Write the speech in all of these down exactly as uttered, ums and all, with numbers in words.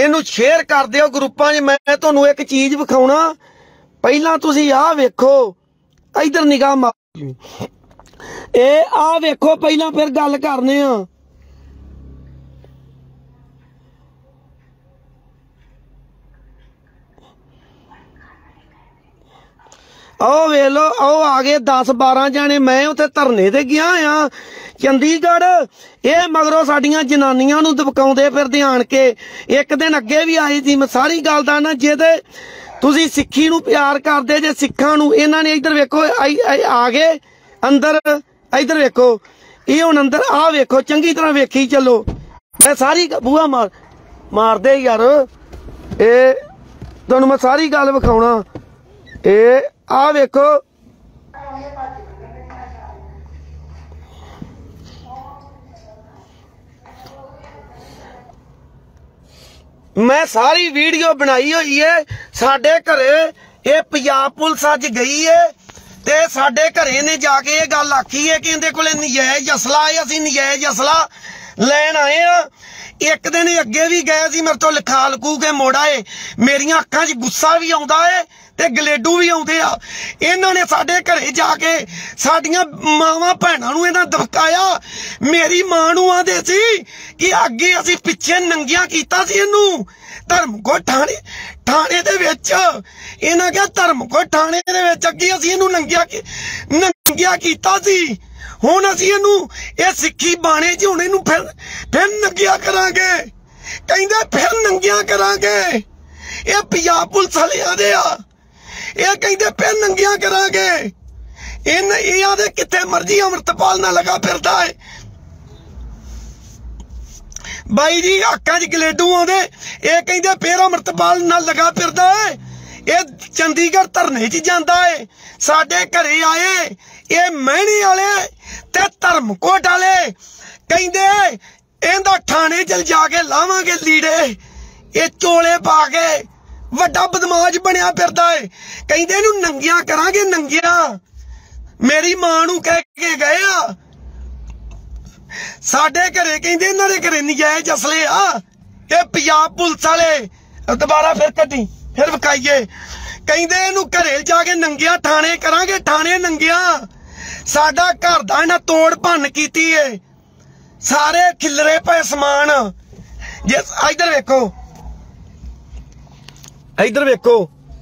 इनू शेयर कर दिओ ग्रुपां च। मैं तुहानू एक चीज़ विखाउणा, पहलां तुसीं आ वेखो, इधर निगाह मारो, ए आ वेखो पहलां, फिर गल करने आ। आओ वे लो, आओ आ गए दस बारह जाने। मैं उत्थे धरने ते गया हाँ चंडीगढ़, ये मगरों साडियां जनानियां नूं दबकाउंदे फिरदे आण के। एक दिन अगे भी आई थी। मैं सारी गल दसना, जेदे तुसीं सिक्खी नूं प्यार करदे जे सिक्खां नूं, इन्हां ने इधर वेखो आ गए अंदर, इधर वेखो ये हुण अंदर आ वेखो, चंगी तरह वेखी चलो। मैं सारी बूहा मार मार दे यार, ए तुहानूं मैं सारी गल विखाउणा। ए आ वेखो, मैं सारी वीडियो बनाई हुई है। साडे घरे ये पंजाब पुलिस अज गई है ते साडे घरे ने जाके ये गल आखी है कि इहदे कोले नजायज असला है, असीं नजायज असला लैन आए हैं। एक दिन अगे भी गए सी, मेरे तो लिखा लखू के मोड़ आए। मेरिया अखां च गुस्सा भी आउंदा है ते गलेडू भी आउंदे आ। इन्हां ने साडे घरे जाके साडियां मावां भैणां नूं इन्हां दबकाया। मेरी मां नूं आंदे सी कि अगे असीं पिछे नंगिया कीता सी इहनूं धर्मकोट थाणे थाणे दे विच। इन्हां कहा धर्मकोट थाणे दे विच अगे असीं इहनूं नंगिया नंगिया कीता सी, हुण असीं इहनूं इह सिੱਖੀ बाणे च हुण इहनूं फिर फिर नंगिया करांगे। कहंदे फिर नंगिया करांगे। इह पंजाब पुलिस वाले आदे आ, ये कहते फिर नंगिया करांगे। इन ये कितने मर्जी अमृतपाल ना लगा फिरदा है। बाई जी अक्कां च गलेडू आउंदे, ये कहते फिर अमृतपाल ना लगा फिरदा है। ये चंडीगढ़ धरने च जांदा है। साडे घरे आए ये मैहणे वाले ते धर्मकोट वाले, कहंदे इहदा थाने चल जाके लावांगे लीड़े, ये चोले पा के वड्डा बदमाश बनया फिरदा है। कहंदे इहनूं नंगिया करांगे नंगिया। मेरी मां नूं कह के गए आ। साडे घरे कहंदे इन्हां दे घरे नजायज असले आ। ये पंजाब पुलिस वाले दोबारा फिर कड्डी फिर विखाइए। कहंदे इहनूं घरे जाके नंगिया थाने करांगे, थाने नंगिया। साडा घर दा इन्हां तोड़ भन्न कीती है, सारे खिलरे पे समान। जे इधर वेखो, इधर वेखो,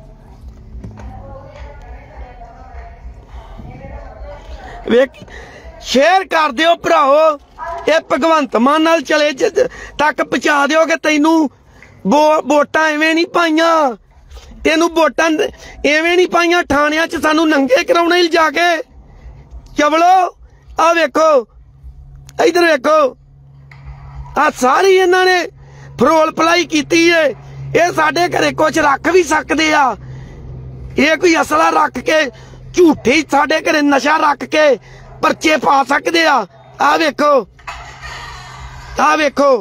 वेख शेयर कर दिओ भराओ। ये भगवंत मान नाल चले तक पहुंचा दिओ कि तैनू वो वोटां एवें नहीं पाइयां, तेनू वोटां एवें नहीं पाइयां। थाणियां च सानू नंगे कराउणे जाके चवलो। आ वेखो, इधर वेखो, आ सारी इन्हां ने फरोल पलाई कीती है। ये साडे घरे कुछ रख भी सकते आ। ये कोई असला रख के झूठे साडे घरे नशा रख के परचे पा सकते आ। आ वेखो, आ वेखो,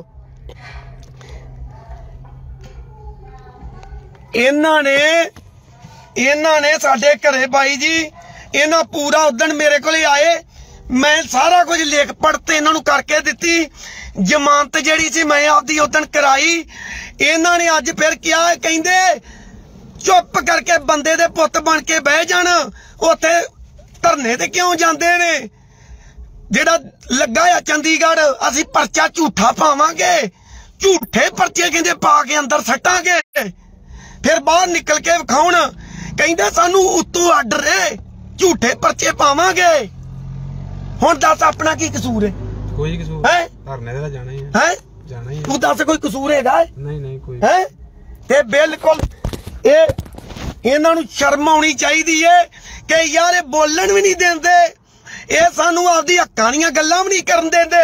इन्हां ने इन्हां ने साडे घरे बाई जी इन्हां पूरा उदण मेरे कोले आए। मैं सारा कुछ लिख पढ़ते इन्हां नूं करके दित्ती। जमानत जिहड़ी सी मैं आपदी उदण कराई। इन्हां ने अज फिर क्या कहंदे चुप करके बंदे दे पुत बन के बह जाण। उत्थे धरने ते क्यों जांदे ने? जिहड़ा लगा है चंडीगढ़, असीं परचा झूठा पावांगे। झूठे परचे कहंदे पा के अंदर सट्टांगे, फिर बाहर निकल के विखाउण। कहंदे सानू उत्तों आर्डर है, झूठे परचे पावांगे। हुण दस अपना की कसूर है? कोई कसूर है? धरने ते जाना ही है, है? जाना ही है। तू दस कोई कसूर हैगा? नहीं नहीं कोई है। ते बिल्कुल ये इन्हां नूं शर्म आउणी चाहीदी है कि यार ये बोलण भी नहीं देंदे, ये सानू आपदी हक्कां दीयां गल्लां भी नहीं करन देंदे।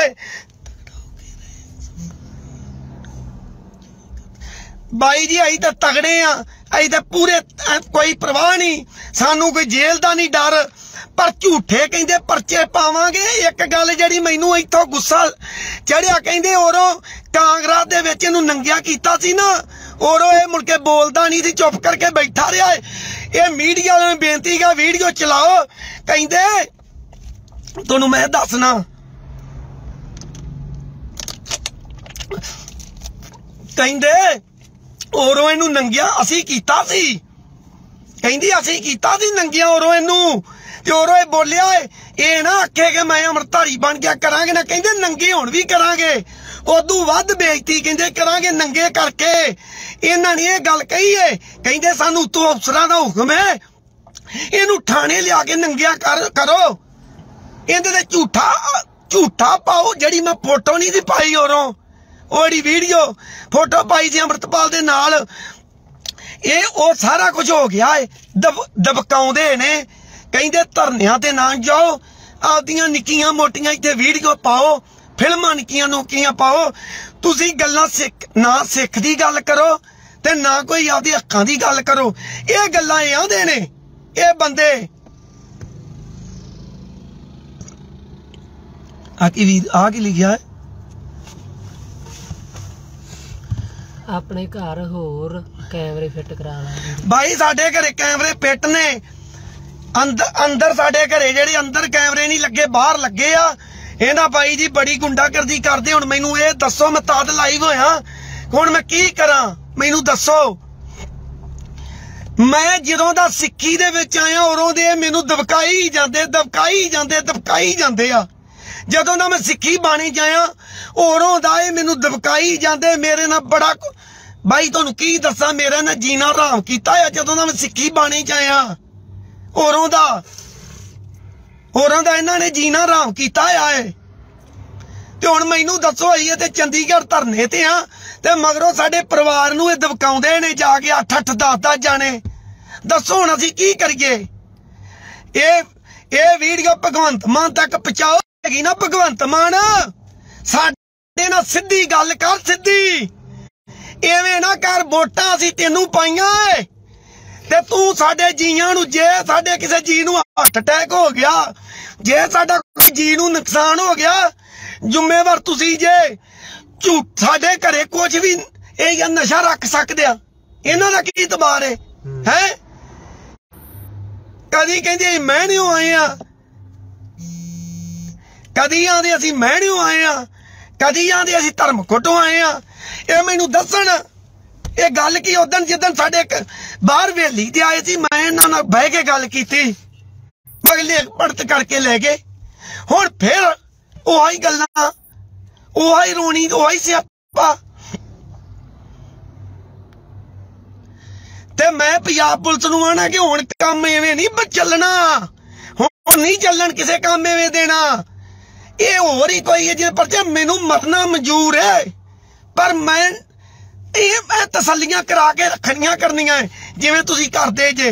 बाई जी असीं तां तगड़े आ, असीं तां पूरे कोई परवाह नहीं, सानू कोई जेल दा नहीं डर। पर झूठे कहंदे परचे पावांगे। एक गल जिहड़ी मैनू इत्थों गुस्सा चढ़िया, कहंदे औरों कांगरेस दे विच इहनूं नंगिया कीता सी ना, औरों ये मुड़ के बोलदा नहीं सी, चुप करके बैठा रहा है। ये मीडिया वालों ने बेनती का वीडियो चलाओ। कहंदे तुहानूं मैं दसना, कहंदे औरों इनू नंगिया असी कीता सी, कहंदी असी कीता सी नंगिया औरों इनू, ते औरों ये बोलिया ये ना आखे कि मैं अमृतधारी बन गया करांगे ना, कहंदे नंगे हुण भी करांगे, उदू वध बेइज्जती कहंदे करांगे नंगे करके। इन्हां ने ये गल कही है, कहंदे सानू उत्तों अफसरां दा हुक्म है इनू थाने लिया के नंगिया कर करो, इहदे ते झूठा झूठा पाओ। जड़ी मैं फोटो नहीं सी पाई औरों ओड़ी वीडियो फोटो पाई सी अमृतपाल दे नाल, ये ओ सारा कुछ हो गया है। दब दबकाउंदे ने, कहंदे धरनियां ते ना जाओ, आपदियां निक्कियां मोटियां इत्थे वीडियो पाओ, फिल्मां निक्कियां नोकियां पाओ, तुसी गल्लां सिख ना सिख दी गल करो ते ना कोई आपदी हक्कां दी गल करो। ये गल्लां ये आंदे ने ये बंदे। आ की वी आ की लिखिया है अपने घर होर कैमरे फिट करा ला भाई, साडे घरे कैमरे फिट ने, अंदर अंदर साडे घरे जेडे अंदर कैमरे नहीं लगे बाहर लगे आ। इहना भाई जी बड़ी गुंडागर्दी करदे। हुण मैनू ये दसो, मैं तद लाइव होया, हुण मैं की करा मैनू दसो। मैं जदों दा सिक्खी दे विच आया औरों दे मैनू दबकाई जांदे दबकाई जांदे दबकाई जांदे आ। जदों दा मैं सिक्खी बाणी जाया औरों दा ये मैनू दबकाई जांदे। मेरे नाल बड़ा भाई तुहानू की दसां, मेरे नाल जीना हराम कीता है जदों दा मैं सिक्खी बाणी जाया औरों दा औरों दा इन्हां ने जीना हराम कीता है। ते हुण मैनू दसो आईए ते चंडीगढ़ धरने ते आ ते मगरों साडे परिवार नू दबकाउंदे ने जाके अठ अठ दस दस जाने। दसो हुण असीं की करिए? ये ये वीडियो भगवंत मान तक पहुंचाओ हैगी ना। भगवंत मान साडे नाल सिद्धी गल कर, सिद्धी एवें ना कर। वोटां असीं तैनू पाईआं ऐ ते तू साडे जीआं नू, जे साडे किसे जी नू हार्ट अटैक हो गया, जे साडा कोई जी नू नुकसान हो गया, जिम्मेवार तुसी जे। झूठ साडे घरे कुछ भी ये नशा रख सकदे आ, इन्हां दा की इतबार है हैं? कदी कहंदे महणियों आए आ, कदी आंदे असीं महणियों आए आ, कदी आंदे असीं धर्मकोटों आए आ। ये मैनू दसन ये गल की उदन जिदन साडे बाहर वेली ते आए सी, मैं इन्हां नाल बह के गल कीती, अगले पड़त करके ले गए। हुण फिर ओही गल्लां, ओही रोनी, ओही स्यापा। ते मैं पंजाब पुलिस नूं आना कि हुण काम एवें नहीं चलना, हुण नहीं चलन किसे काम एवें देना। ये होर ही कोई है जिहदे परचे मैनू मरना मंजूर है, पर मैं ये मैं तसल्लियां करा के रखनियां करनियां है जिवें तुसीं करदे जे।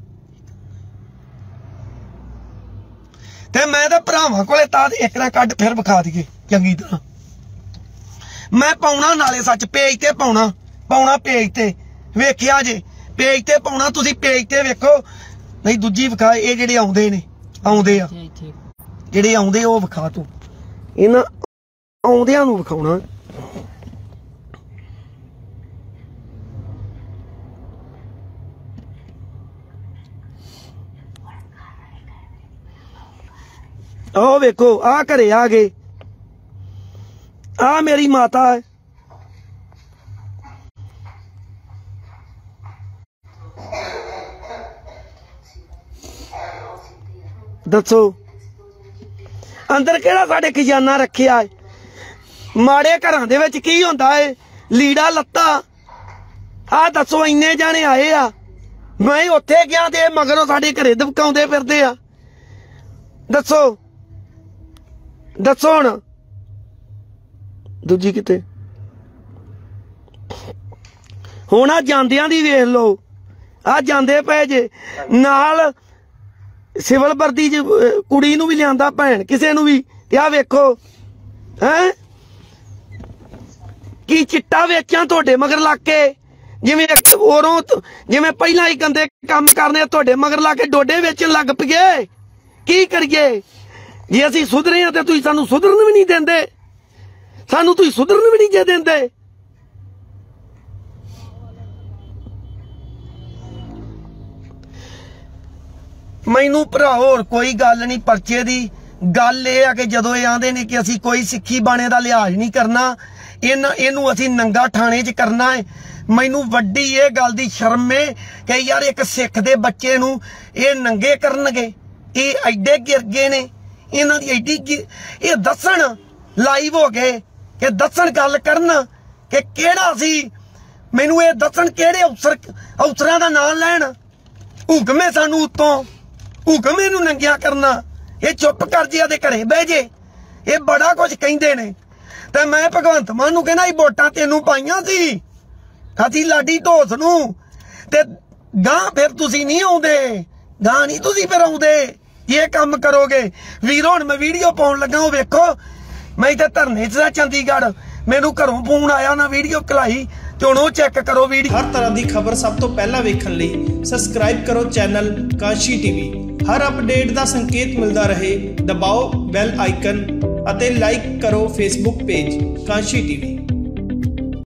ते मैं तां भरावां कोले तां एक ना कड्ड फिर विखा दईए चंगी तरह। मैं पाउणा नाले सच पेज ते पाउणा पाउणा पेज ते वेखिया जे, पेज ते पाउणा तुसीं पेज ते वेखो, नहीं दूजी विखा। ये जेडे आउंदे ने आउंदे आ जेडे आउंदे ओ विखा तूं, इन्हां आउंदियां नूं विखाउणा। ओ वेखो आ घरे आ गए, आ मेरी माता है, दसो अंदर केड़ा साडे खजाना रखिया है? माड़े घरां दे विच की हुंदा है? लीड़ा लत्ता आ दसो इन्ने जाने आए आ, मैं उत्थे गया ते मगरों साडे घरे दबकाउंदे फिरदे आ। दसो दसो हुण दूजी किते हुण आ जांदियां दी वेख लो, आ जांदे पे जे नाल सिविल वर्दी च कुड़ी नूं भी लिआंदा, भैन किसे नूं भी। ते आ वेखो हैं की चिट्टा वेचां तुहाडे मगर ला के, जिवें औरों जिवें पहिलां ही गंदे काम करने तुहाडे मगर ला के डोडे वेचण लग पईए। की करिए जे असीं सुधरे हां ते तुसीं सानूं सुधरन भी नहीं देंदे, सानूं तुसीं सुधरन भी नहीं जे देंदे। मैनू भरा होर कोई गल नहीं परचे दी, गल ये है कि जदों ये आंदे ने कि असीं कोई सिक्खी बाणे दा लिहाज नहीं करना, ਇਹਨਾਂ ਇਹਨੂੰ ਅਸੀਂ ਨੰਗਾ ਥਾਣੇ 'ਚ ਕਰਨਾ ਹੈ। ਮੈਨੂੰ ਵੱਡੀ ਇਹ ਗੱਲ ਦੀ ਸ਼ਰਮ ਹੈ ਕਿ ਯਾਰ ਇੱਕ ਸਿੱਖ ਦੇ ਬੱਚੇ ਨੂੰ ਇਹ ਨੰਗੇ ਕਰਨਗੇ। ਇਹ ਐਡੇ ਗਿਰ ਗਏ ਨੇ, ਇਹਨਾਂ ਦੀ ਐਡੀ ਇਹ ਦੱਸਣ ਲਾਈਵ ਹੋ ਗਏ ਕਿ ਦੱਸਣ ਗੱਲ ਕਰਨ ਕਿ ਕਿਹੜਾ ਸੀ। ਮੈਨੂੰ ਇਹ ਦੱਸਣ ਕਿਹੜੇ ਅਫਸਰ ਅਫਸਰਾਂ ਦਾ ਨਾਮ ਲੈਣ। ਹੁਕਮ ਹੈ ਸਾਨੂੰ ਉੱਤੋਂ, ਹੁਕਮ ਇਹਨੂੰ ਨੰਗਿਆ ਕਰਨਾ। ਇਹ ਚੁੱਪ ਕਰ ਜੇ ਆਦੇ ਘਰੇ ਬਹਿ ਜੇ। ਇਹ ਬੜਾ ਕੁਝ ਕਹਿੰਦੇ ਨੇ ਤੇ ਮੈਂ ਭਗਵੰਤ ਮਾਨ ਨੂੰ ਕਹਿੰਦਾ ਇਹ ਵੋਟਾਂ ਤੈਨੂੰ ਪਾਈਆਂ ਸੀ ਅਸੀਂ ਲਾਡੀ ਢੋਸ ਨੂੰ, ਤੇ ਗਾਂ ਫਿਰ ਤੁਸੀਂ ਨਹੀਂ ਆਉਂਦੇ, ਗਾਂ ਨਹੀਂ ਤੁਸੀਂ ਫਿਰ ਆਉਂਦੇ ਇਹ ਕੰਮ ਕਰੋਗੇ। ਵੀਰ ਹੁਣ ਮੈਂ ਵੀਡੀਓ ਪਾਉਣ ਲੱਗਾ, ਉਹ ਵੇਖੋ ਮੈਂ ਇੱਥੇ ਧਰਨੇ 'ਚ ਚੰਡੀਗੜ੍ਹ, ਮੈਨੂੰ ਘਰੋਂ ਫੋਨ ਆਇਆ ਨਾ ਵੀਡੀਓ ਕਲਾਈ ਤੇ ਹੁਣ ਉਹ ਚੈੱਕ ਕਰੋ ਵੀਡੀਓ। ਹਰ ਤਰ੍ਹਾਂ ਦੀ ਖਬਰ ਸਭ ਤੋਂ ਪਹਿਲਾਂ ਵੇਖਣ ਲਈ ਸਬਸਕ੍ਰਾਈਬ ਕਰੋ ਚੈਨਲ ਕਾਂਸ਼ੀ ਟੀਵੀ। ਹਰ ਅਪਡੇਟ ਦਾ ਸੰਕੇਤ ਮਿਲਦਾ ਰਹੇ, ਦਬਾਓ ਬੈਲ ਆਈਕਨ ਅਤੇ ਲਾਈਕ ਕਰੋ ਫੇਸਬੁੱਕ ਪੇਜ ਕਾਂਸ਼ੀ ਟੀਵੀ।